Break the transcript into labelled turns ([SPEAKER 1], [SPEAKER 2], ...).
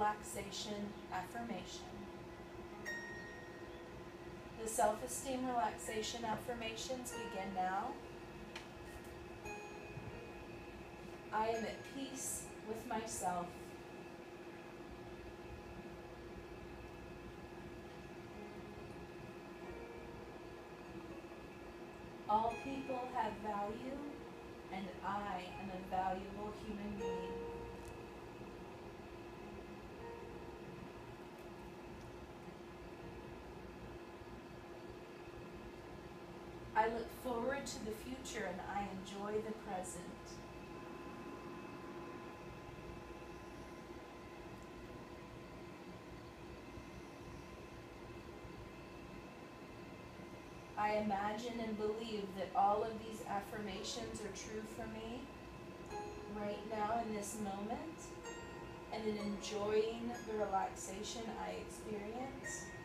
[SPEAKER 1] relaxation affirmation. The self-esteem relaxation affirmations begin now. I am at peace with myself. All people have value, and I am a valuable human being. I look forward to the future and I enjoy the present. I imagine and believe that all of these affirmations are true for me right now in this moment, and in enjoying the relaxation I experience.